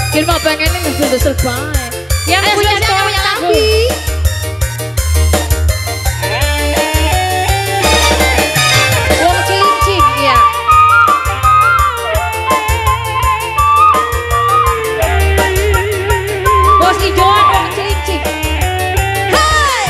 Kita pengen ini dusel baik. Yang punya cowok lagu. Wong cilincing ya. Bos ijoan wong cilincing. Hai.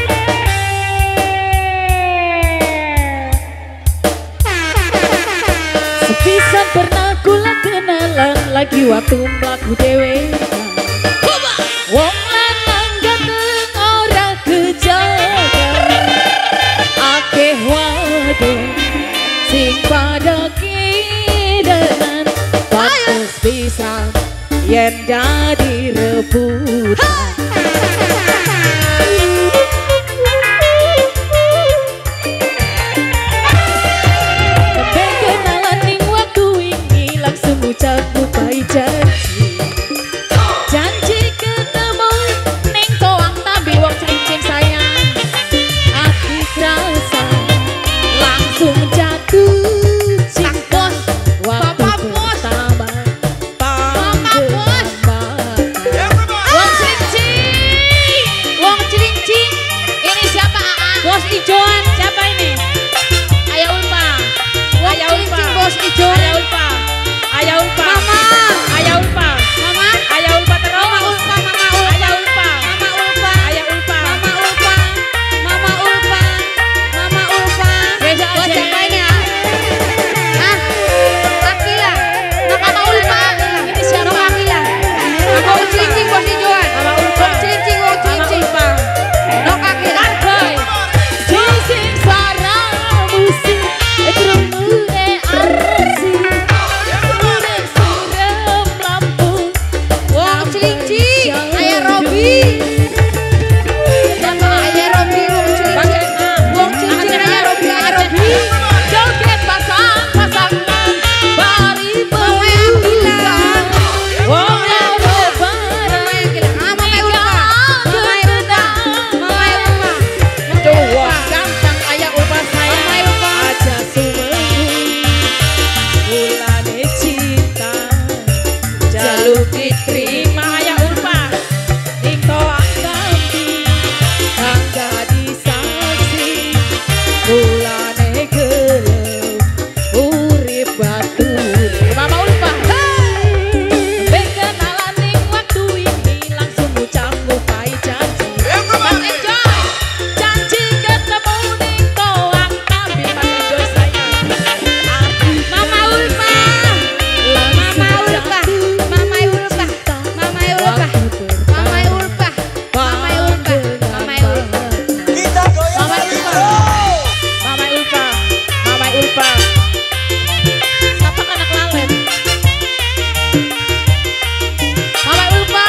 Sepisan pernah kula kenalan lagi waktu mlaku dewe. Wong lanang ganteng ora kejaga, akeh wadon sing pada kidanan, patus pisan yen dadi rebutan. Sampai kenalan ning waktu ini langsung ucap bukai janji. Janji ketemu ning toang tapi wong cilincing sayang. Hati rasa langsung jatuh cinta waktu pertama. Wong cilincing, ini siapa Bos Ijoan, siapa ini? Ayah Ulfa. Ayah Ulfa. Bos Ijoan. Ayah Ulfa. Ayah Ulfa. Mama. Ayah Ulfa. Mama. Ayah Ulfa terus. Mama Ulfa. Mama Ulfa. Ayah Ulfa. Mama Ulfa. Ayah Ulfa. Mama Ulfa. Mama Ulfa. Mama Ulfa. Bos siapa ini ya? Hah? Akila. Mama Ulfa. Ini siapa? Akila. Wong cilincing Bos Ijoan. Mama Ulfa. Wong cilincing, wong cilincing. Mama Ulfa. Nok Akila. Boy. Jising suara musik. Trumune arsi. Suram lampu. Wong cilincing. Ayah Robi. Siapa Ayah Robi? Wong cilincing. Wong cilincing Ayah Robi. Ayah Robi. Joget pasang-pasangan. Bari berbulan. Wong loro bareng. Mama Ulfa. Mama Ulfa. Mama Ulfa. Coba ganteng Ayah Ulfa sayang. Mama Ulfa. Aja sumegu. Bulane cinta. Jaluk diterima Ayah Ulfa. Ing toang ganti. Kang dadi saksi. Bulane gelem. Urip batur. Mama Ulfa. Sampai kenalan ning waktu ini langsung ucap bukai janji. Mas Enjoy. Janji ketemu ning toang tapi Mas Enjoy sayang. Mama Ulfa. Mama Ulfa. Mama Ulfa. Mama Ulfa. Mama Ulfa. Mama Ulfa. Mama Ulfa. Kita goyang Mama lagi Ulfa. terus. Mama Ulfa. Mama Ulfa. Siapa anak lalen? Mama Ulfa.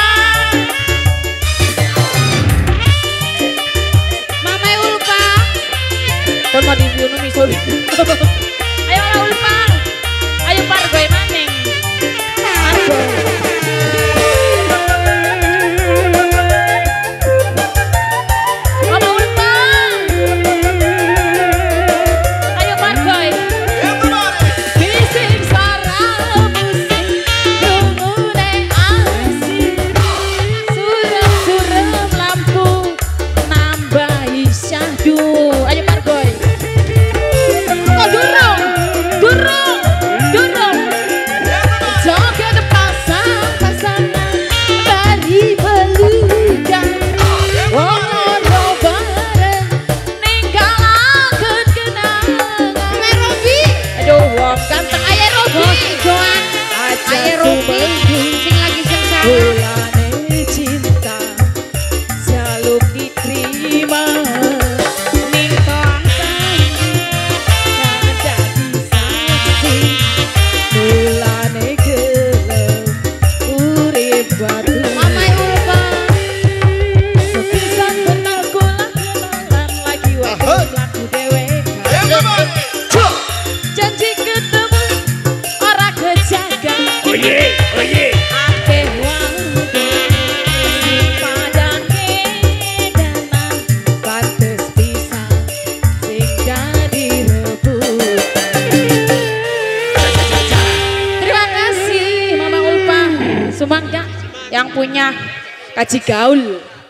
Mama Ulfa. Kon mau dibunuh misori. Ayo Mama Ulfa. Ayo Pargoy maning. Pargoy. Mama Ulfa. Ayo Pargoy. Bising suara musik, rungune asik. Surem-surem lampu, nambahi syahdu. Ayo Pargoy. Kok durung? Durung. Durung. Joget pasang-pasangan, bari belugan. Wong loro bareng, ninggalaken kenangan. Ayah Robi. Aduh, wong ganteng Ayah Robi. Joan. Ayah Robi. Sing lagi sengsara. Bulane cinta, jaluk diterima. Ning toang tangi, kang dadi saksi. Bulane gelem, urip batur. Mama Ulfa. Sepisan pernah kula kenalan lagi waktu mlaku dewe. Janji ketemu ora kejaga. Akeh wadon sing pada kedanan, pantes pisan sing dadi rebutan. Terima kasih Mama Ulfa. sumbang enggak? Yang punya kaji gaul.